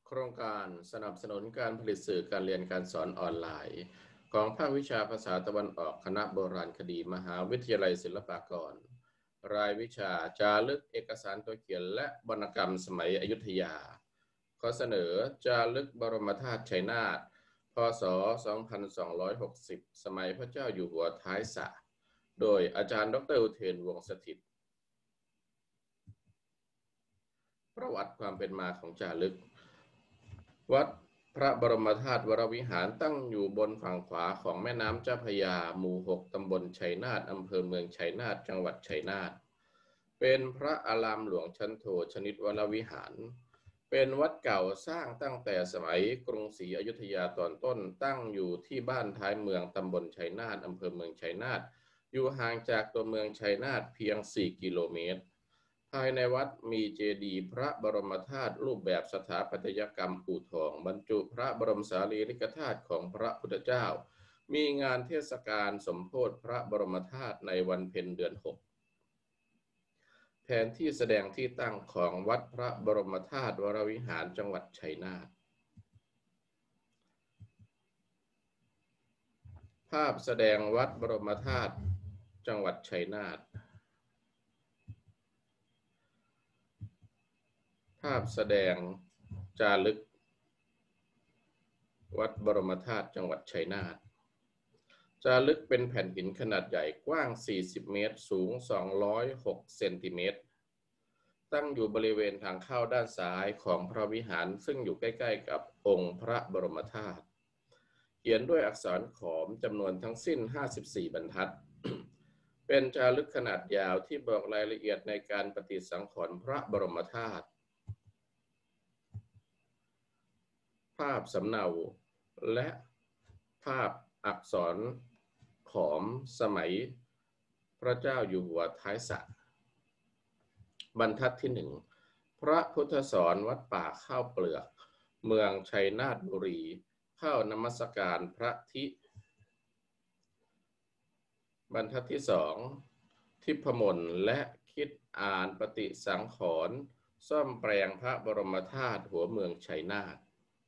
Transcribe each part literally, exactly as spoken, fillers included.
โครงการสนับสนุนการผลิตสื่อการเรียนการสอนออนไลน์ของภาควิชาภาษาตะวันออกคณะโบราณคดีมหาวิทยาลัยศิลปากรรายวิชาจารึกเอกสารตัวเขียนและวรรณกรรมสมัยอยุธยาขอเสนอจารึกบรมธาตุชัยนาทพ.ศ. สองพันสองร้อยหกสิบสมัยพระเจ้าอยู่หัวท้ายสระโดยอาจารย์ดร.อุเทนวงศ์สถิตย์ประวัติความเป็นมาของจารึกวัดพระบรมธาตุวรวิหารตั้งอยู่บนฝั่งขวาของแม่น้ำเจ้าพระยาหมู่หกตำบลชัยนาทอำเภอเมืองชัยนาทจังหวัดชัยนาทเป็นพระอารามหลวงชั้นโทชนิดวรวิหารเป็นวัดเก่าสร้างตั้งแต่สมัยกรุงศรีอยุธยาตอนต้นตั้งอยู่ที่บ้านท้ายเมืองตำบลชัยนาทอำเภอเมืองชัยนาทอยู่ห่างจากตัวเมืองชัยนาทเพียงสี่กิโลเมตรภายในวัดมีเจดีย์พระบรมธาตุรูปแบบสถาปัตยกรรมอู่ทองบรรจุพระบรมสารีริกธาตุของพระพุทธเจ้ามีงานเทศกาลสมโภชพระบรมธาตุในวันเพ็ญเดือนหกแผนที่แสดงที่ตั้งของวัดพระบรมธาตุวรวิหารจังหวัดชัยนาทภาพแสดงวัดบรมธาตุจังหวัดชัยนาทภาพแสดงจารึกวัดบรมธาตุจังหวัดชัยนาทจารึกเป็นแผ่นหินขนาดใหญ่กว้างสี่สิบเมตรสูงสองร้อยหกเซนติเมตรตั้งอยู่บริเวณทางเข้าด้านซ้ายของพระวิหารซึ่งอยู่ใกล้ๆกับองค์พระบรมธาตุเขียนด้วยอักษรขอมจำนวนทั้งสิ้นห้าสิบสี่บรรทัด เป็นจารึกขนาดยาวที่บอกรายละเอียดในการปฏิสังขรณ์พระบรมธาตุภาพสำเนาและภาพอักษรขอมสมัยพระเจ้าอยู่หัวท้ายสระบรรทัดที่หนึ่งพระพุทธสอนวัดป่าข้าวเปลือกเมืองชัยนาทบุรีเข้านมัสการพระทิบรรทัดที่สองทิพมนต์และคิดอ่านปฏิสังขรณ์ซ่อมแปลงพระบรมธาตุหัวเมืองชัยนาท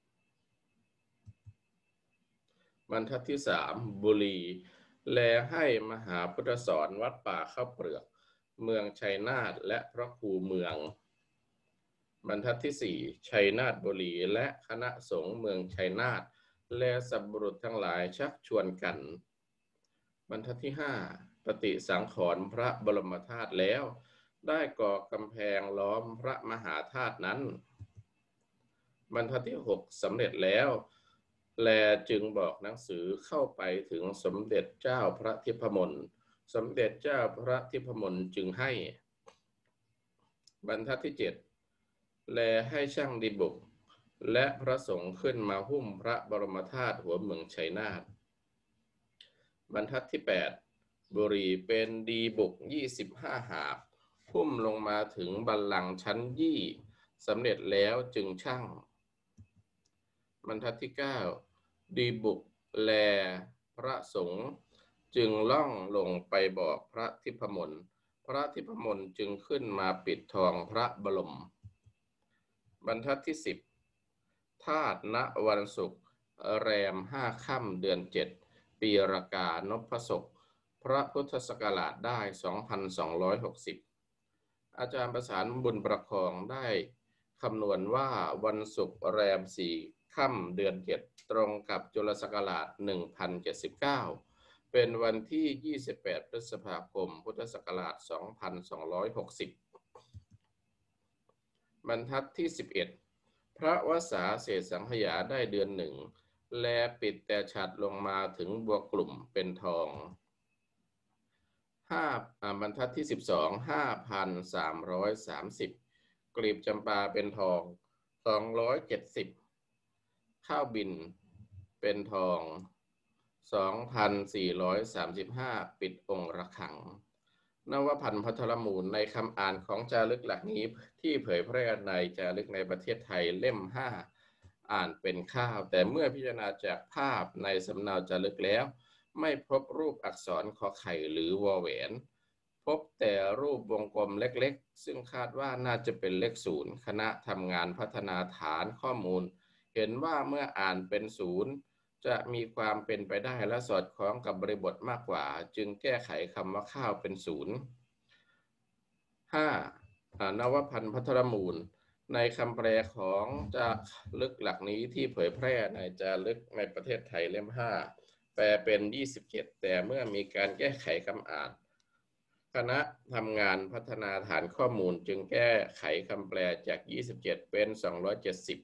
บรรทัดที่สามบุรีแลให้มหาพุทธสอนวัดป่าข้าวเปลือกเมืองชัยนาทและพระครูเมืองบรรทัดที่สี่ชัยนาทบุรีและคณะสงฆ์เมืองชัยนาทและสัพบุรุษทั้งหลายชักชวนกันบรรทัดที่ห้าปฏิสังขรณ์พระบรมธาตุแล้วได้ก่อกำแพงล้อมพระมหาธาตุนั้นบรรทัดที่หกสำเร็จแล้วแลจึงบอกหนังสือเข้าไปถึงสมเด็จเจ้าพระทิพมนต์สมเด็จเจ้าพระทิพมนต์จึงให้บรรทัดที่เจ็ดแลให้ช่างดีบุกและพระสงฆ์ขึ้นมาหุ้มพระบรมธาตุหัวเมืองชัยนาทบรรทัดที่แปดบุรีเป็นดีบุกยี่สิบห้าหาบหุ้มลงมาถึงบัลลังก์ชั้นยี่สำเร็จแล้วจึงชั่งบรรทัดที่เก้าดีบุกแลพระสงฆ์จึงล่องลงไปบอกพระทิพมนต์พระทิพมนต์จึงขึ้นมาปิดทองพระบรมบรรทัดที่สิบธาตุณวันศุกร์แรมห้าค่ำเดือนเจ็ดปีรากานพศกพระพุทธศักราชได้สองพันสองร้อยหกสิบอาจารย์ประสานบุญประคองได้คำนวณว่าวันศุกร์แรมสี่ค่ำเดือนเจ็ดตรงกับจุลศักราชหนึ่งพันเจ็ดสิบเก้าเป็นวันที่ยี่สิบแปดพฤษภาคมพุทธศักราชสองพันสองร้อยหกสิบบรรทัดที่สิบเอ็ดพระวสาเศษสังขยาได้เดือนหนึ่งแลปิดแต่ฉัตรลงมาถึงบัวกลุ่มเป็นทองห้าบรรทัดที่สิบสองห้าพันสามร้อยสามสิบกลีบจำปาเป็นทองสองร้อยเจ็ดสิบข้าวบินเป็นทองสองพันสี่ร้อยสามสิบห้าปิดองค์ระฆังนวพันธ์พัทรมูลในคำอ่านของจารึกหลักนี้ที่เผยแพร่ในจารึกในประเทศไทยเล่มห้าอ่านเป็นข้าวแต่เมื่อพิจารณาจากภาพในสำเนาจารึกแล้วไม่พบรูปอักษรขอไข่หรือวอแหวนพบแต่รูปวงกลมเล็กๆซึ่งคาดว่าน่าจะเป็นเลขศูนย์คณะทำงานพัฒนาฐานข้อมูลเห็นว่าเมื่ออ่านเป็นศูนย์จะมีความเป็นไปได้และสอดคล้องกับบริบทมากกว่าจึงแก้ไขคำว่าข้าวเป็นศูนย์ ห้านวพันธ์พัทรมูลในคำแปลของจารึกหลักนี้ที่เผยแพร่ในจารึกในประเทศไทยเล่มห้าแปลเป็นยี่สิบเจ็ดแต่เมื่อมีการแก้ไขคำอ่านคณะทำงานพัฒนาฐานข้อมูลจึงแก้ไขคำแปลจากยี่สิบเจ็ดเป็นสองร้อยเจ็ดสิบ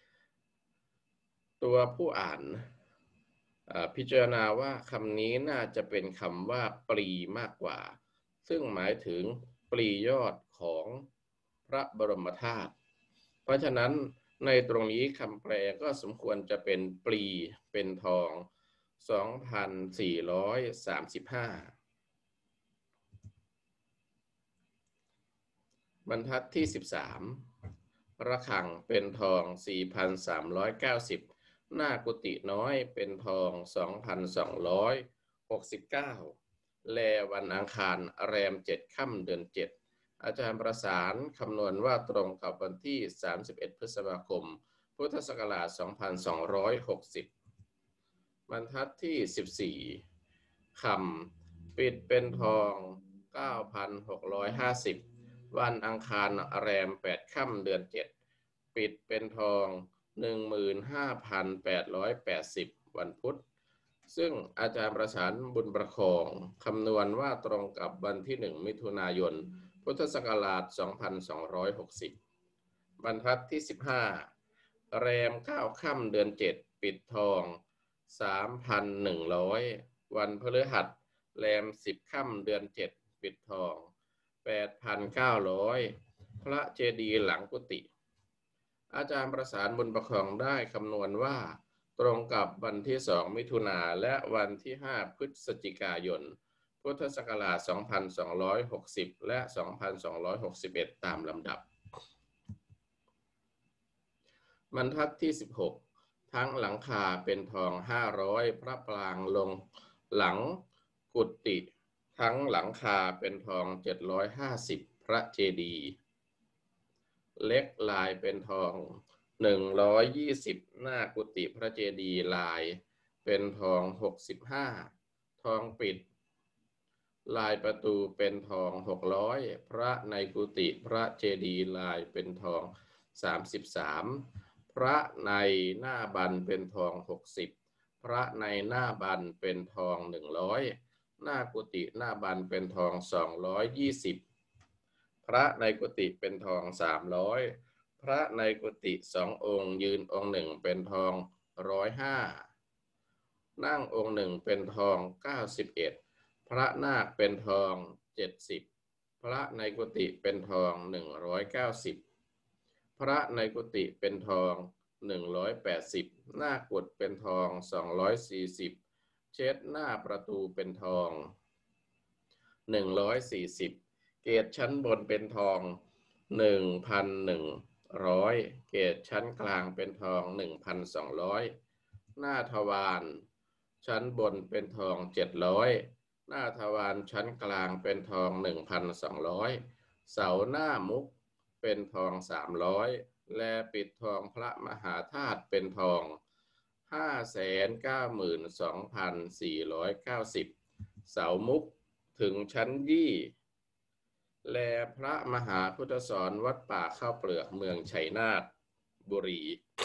ตัวผู้อ่านพิจารณาว่าคำนี้น่าจะเป็นคำว่าปลีมากกว่าซึ่งหมายถึงปลียอดของพระบรมธาตุเพราะฉะนั้นในตรงนี้คำแปลก็สมควรจะเป็นปลีเป็นทอง สองพันสี่ร้อยสามสิบห้า บรรทัดที่สิบสามระฆังเป็นทอง สี่พันสามร้อยเก้าสิบ หน้ากุฏิน้อยเป็นทอง สองพันสองร้อยหกสิบเก้า แลวันอังคารแรมเจ็ดค่ำเดือนเจ็ดอาจารย์ประสานคำนวณว่าตรงกับวันที่สามสิบเอ็ดพฤษภาคมพุทธศักราชสองพันสองร้อยหกสิบบรรทัดที่สิบสี่คำปิดเป็นทอง เก้าพันหกร้อยห้าสิบ วันอังคารแรมแปดค่ำเดือนเจ็ดปิดเป็นทอง หนึ่งหมื่นห้าพันแปดร้อยแปดสิบ วันพุธซึ่งอาจารย์ประสานบุญประคองคำนวณว่าตรงกับวันที่หนึ่งมิถุนายนพุทธศักราชสองพันสองร้อยหกสิบบรรทัดที่สิบห้าแรมเก้าค่ำเดือนเจ็ดปิดทอง สามพันหนึ่งร้อย วันพฤหัสแรมสิบค่ำเดือนเจ็ดปิดทอง แปดพันเก้าร้อย พระเจดีย์หลังกุฏิอาจารย์ประสานบุญประคองได้คำนวณว่าตรงกับวันที่สองมิถุนาและวันที่ห้าพฤศจิกายนพุทธศักราชสองพันสองร้อยหกสิบและสองพันสองร้อยหกสิบเอ็ดตามลำดับบรรทัดที่สิบหกทั้งหลังคาเป็นทองห้าร้อยพระปรางลงหลังกุฏิทั้งหลังคาเป็นทองเจ็ดร้อยห้าสิบพระเจดีย์เล็กลายเป็นทองหนึ่งร้อยยี่สิบหน้ากุฏิพระเจดีย์ลายเป็นทองหกสิบห้าทองปิดลายประตูเป็นทองหกร้อยพระในกุฏิพระเจดีย์ลายเป็นทองสามสิบสามพระในหน้าบันเป็นทองหกสิบพระในหน้าบันเป็นทองหนึ่งร้อยหน้ากุฏิหน้าบันเป็นทองสองร้อยยี่สิบพระในกุฏิเป็นทองสามร้อยพระในกุฏิสององค์ยืนองค์หนึ่งเป็นทองร้อยห้านั่งองค์หนึ่งเป็นทองเก้าสิบเอ็ดพระนาคเป็นทองเจ็ดสิบพระในกุฏิเป็นทองหนึ่งร้อยเก้าสิบพระในกุฏิเป็นทองหนึ่งร้อยแปดสิบหน้ากุฏเป็นทองสองร้อยสี่สิบเช็ดหน้าประตูเป็นทองหนึ่งร้อยสี่สิบเกศชั้นบนเป็นทองหนึ่งพันหนึ่งร้อยเกศชั้นกลางเป็นทองหนึ่งพันสองร้อยหน้าทวารชั้นบนเป็นทองเจ็ดร้อยหน้าทวารชั้นกลางเป็นทองหนึ่งพันสองร้อยเสาหน้ามุกเป็นทองสามร้อยและปิดทองพระมหาธาตุเป็นทองห้าแสนเก้าหมื่นสองพันสี่ร้อยเก้าสิบเสามุกถึงชั้นยี่และพระมหาพุทธสรวัดป่าข้าวเปลือกเมืองชัยนาทบุรี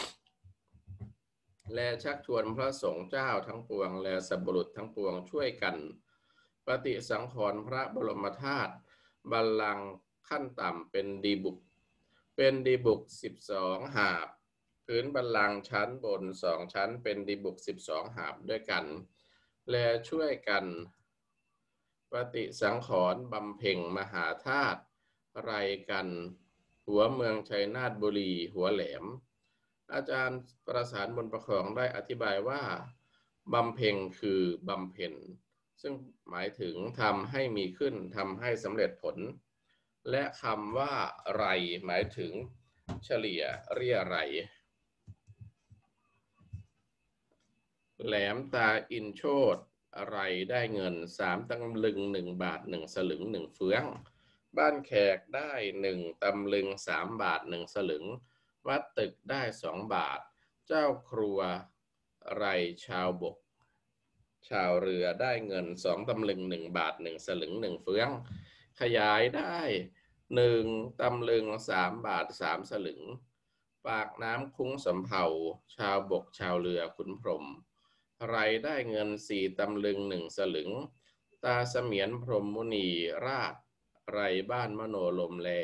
และชักชวนพระสงฆ์เจ้าทั้งปวงและสัพบุรุษทั้งปวงช่วยกันปฏิสังขรณ์พระบรมธาตุบัลลังก์ขั้นต่ำเป็นดีบุกเป็นดีบุกสิบสองหาบพื้นบัลลังก์ชั้นบนสองชั้นเป็นดีบุกสิบสองหาบด้วยกันและช่วยกันปฏิสังขรณ์บำเพ็ญมหาธาตุไรกันหัวเมืองชัยนาทบุรีหัวแหลมอาจารย์ประสานบุญประคองได้อธิบายว่าบำเพ็ญคือบำเพ็ญซึ่งหมายถึงทำให้มีขึ้นทำให้สำเร็จผลและคำว่าไรหมายถึงเฉลี่ยเรี่ยไรแหลมตาอินโชติไรได้เงินสามตำลึงหนึ่งบาทหนึ่งสลึงหนึ่งเฟืองบ้านแขกได้หนึ่งตำลึงสามบาทหนึ่งสลึงวัดตึกได้สองบาทเจ้าครัวไรชาวบกชาวเรือได้เงินสองตำลึงหนึ่งบาทหนึ่งสลึงหนึ่งเฟืองขยายได้หนึ่งตำลึงสามบาทสามสลึงปากน้ำคุ้งสำเภาชาวบกชาวเรือขุนพรหมไรได้เงินสี่ตำลึงหนึ่งสลึงตาเสมียนพรหมมุนีราชไรบ้านมโนลมแล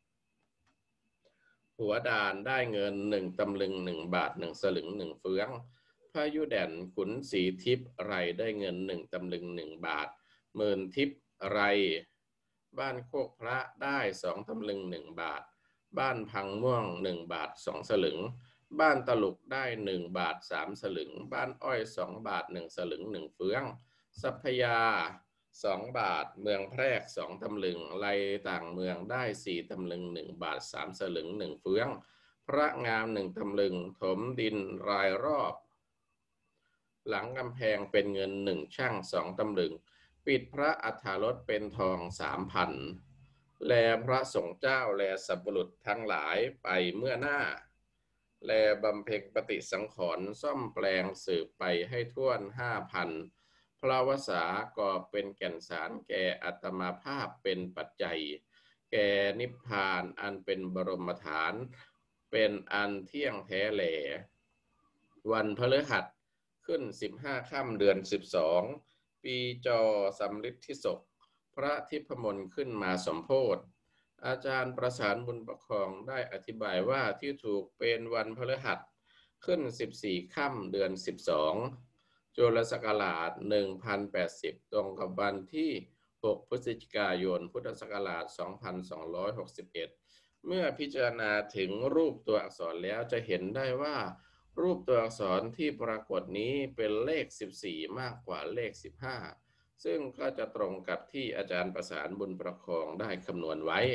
หัวดานได้เงินหนึ่งตำลึงหนึ่งบาทหนึ่งสลึงหนึ่งเฟืองพายุแด่นขุนศรีทิพย์ไรได้เงินหนึ่งตำลึงหนึ่งบาทหมื่นทิพย์ไรบ้านโคกพระได้สองตำลึงหนึ่งบาทบ้านพังม่วงหนึ่งบาทสองสลึงบ้านตลุกได้หนึ่งบาทสามสลึงบ้านอ้อยสองบาทหนึ่งสลึงหนึ่งเฟืองสัพยาสองบาทเมืองแพรกสองตำลึงไลต่างเมืองได้สี่ตำลึงหนึ่งบาทสามสลึงหนึ่งเฟืองพระงามหนึ่งตำลึงถมดินรายรอบหลังกำแพงเป็นเงินหนึ่งช่างสองตำลึงปิดพระอัฐารถเป็นทองสามพันแลพระสงฆ์เจ้าแลสัพบุรุษทั้งหลายไปเมื่อหน้าแลบำเพ็ญปฏิสังขรณ์ซ่อมแปลงสืบไปให้ท่วนห้าพันพระวสาก็เป็นแก่นสารแก่อัตมาภาพเป็นปัจจัยแก่นิพพานอันเป็นบรมฐานเป็นอันเที่ยงแท้แลวันพฤหัสขึ้นสิบห้าค่ำเดือนสิบสองปีจอสำริดทิศกพระทิพมนต์ขึ้นมาสมโภชอาจารย์ประสานบุญประคองได้อธิบายว่าที่ถูกเป็นวันพฤหัสขึ้นสิบสี่ค่ำเดือนสิบสองจุลศักราชหนึ่งพันแปดสิบตรงกับวันที่หกพฤศจิกายนพุทธศักราชสองพันสองร้อยหกสิบเอ็ดเมื่อพิจารณาถึงรูปตัวอักษรแล้วจะเห็นได้ว่ารูปตัวอักษรที่ปรากฏนี้เป็นเลขสิบสี่มากกว่าเลขสิบห้าซึ่งก็จะตรงกับที่อาจารย์ประสานบุญประคองได้คำนวณไว้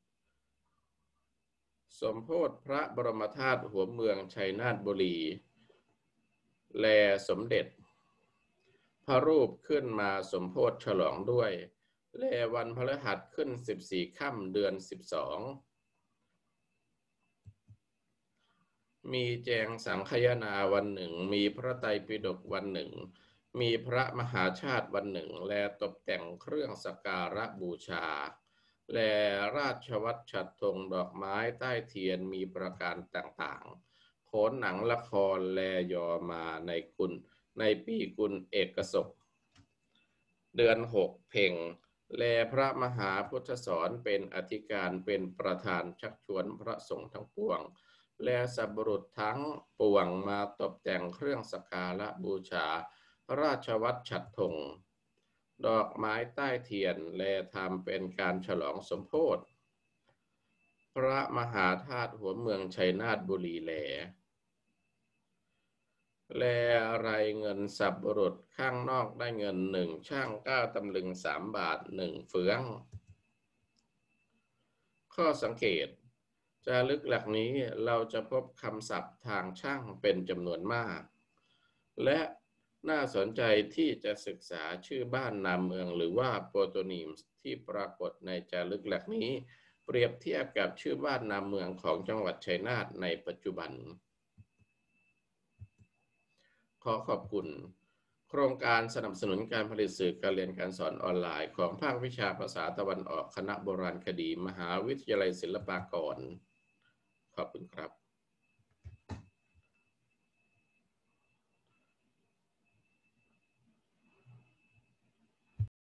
สมโภชพระบรมธาตุหัวเมืองชัยนาทบุรีแลสมเด็จพระรูปขึ้นมาสมโภชฉลองด้วยแลวันพฤหัสขึ้นสิบสี่ค่ำเดือนสิบสองมีแจงสังคายนาวันหนึ่งมีพระไตรปิฎกวันหนึ่งมีพระมหาชาติวันหนึ่งและตกแต่งเครื่องสักการะบูชาและราชวัตรฉัตรธงดอกไม้ใต้เทียนมีประการต่างๆโขนหนังละครและยอมาในกุลในปีกุลเอกศกเดือนหกเพ็งและพระมหาพุทธสอนเป็นอธิการเป็นประธานชักชวนพระสงฆ์ทั้งปวงและสัพบุรุษทั้งปวงมาตกแต่งเครื่องสักการะบูชาราชวัตรฉัตรธงดอกไม้ใต้เทียนและทำเป็นการฉลองสมโภชพระมหาธาตุหัวเมืองชัยนาทบุรีแลแลไรเงินสัพบุรุษข้างนอกได้เงินหนึ่งช่างเก้าตำลึงสามบาทหนึ่งเฟืองข้อสังเกตจารึกหลักนี้เราจะพบคำศัพท์ทางช่างเป็นจำนวนมากและน่าสนใจที่จะศึกษาชื่อบ้านนามเมืองหรือว่าโปรโตนิมส์ที่ปรากฏในจารึกหลักนี้เปรียบเทียบกับชื่อบ้านนามเมืองของจังหวัดชัยนาทในปัจจุบันขอขอบคุณโครงการสนับสนุนการผลิตสื่อการเรียนการสอนออนไลน์ของภาควิชาภาษาตะวันออกคณะโบราณคดีมหาวิทยาลัยศิลปากรขอบคุณครับ